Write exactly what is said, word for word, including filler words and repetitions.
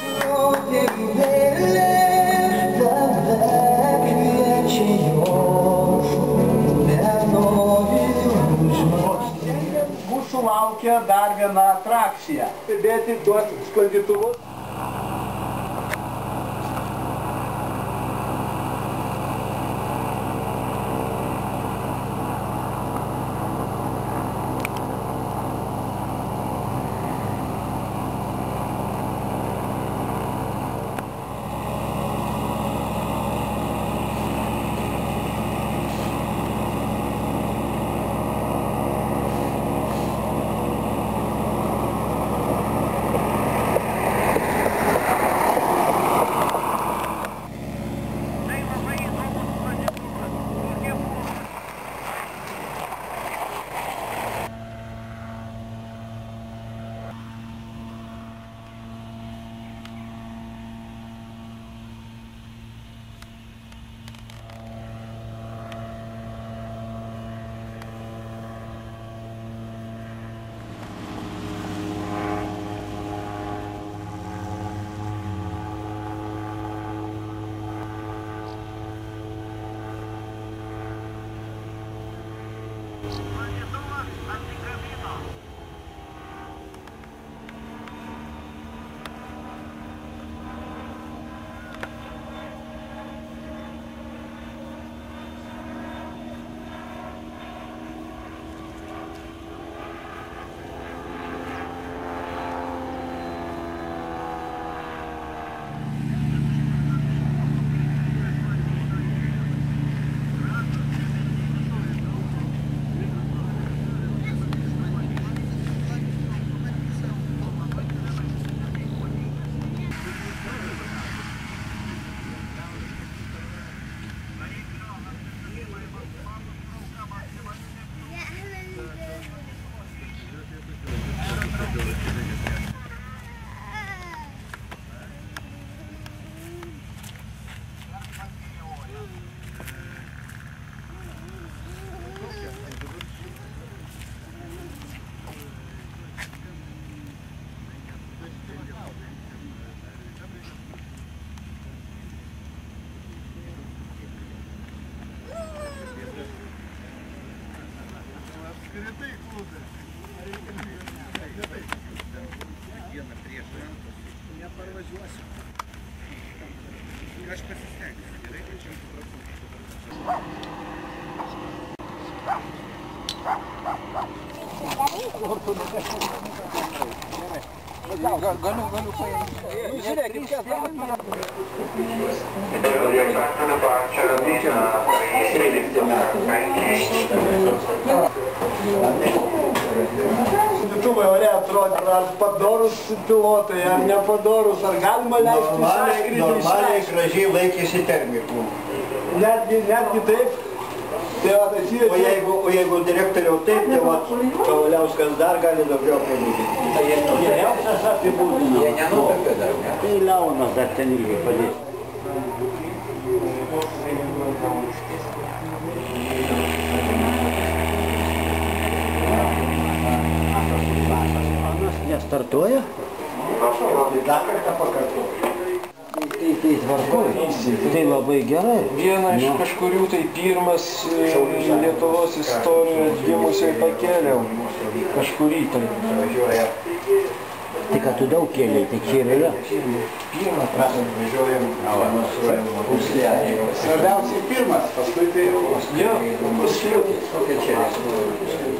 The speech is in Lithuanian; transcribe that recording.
Mūsų laukia dar viena atrakcija. Stebėti tuos sklandytuvus. Apskritai klube. Vieną prieš rankos. Neparvažiuosiu. Aš pasistengsiu. Gerai, kad čia supratau. Galiu, galiu paimti. Žiūrėkit, čia Sklandytuvai ore atrodo, ar padorus pilotai, ar nepadorus, ar galima leisti išskrydį normaliai, gražiai laikėsi termikų. Netgi, netgi taip. Tai va, tai o, jeigu, o jeigu direktoriau taip, tai va, Kavaliauskas dar gali daugiau apibūdinti. Tai jie geriausias apibūdino. Jie nenupirka dar, ne? Tai Leonas dar ten irgi padės. Nestartuoja? Dar kartą pakartoju. Tai, tai tvarkoja. Tai labai gerai. Viena iš kažkurių tai pirmas Lietuvos istorijoje gimusiai pakėliau. Kažkurį tai. Tai kad tu daug kėliai, tai čia ir yra. Pirmas mes važiuojam, svarbiausiai pirmas, paskui tai... Jo, paskui. Kokia čia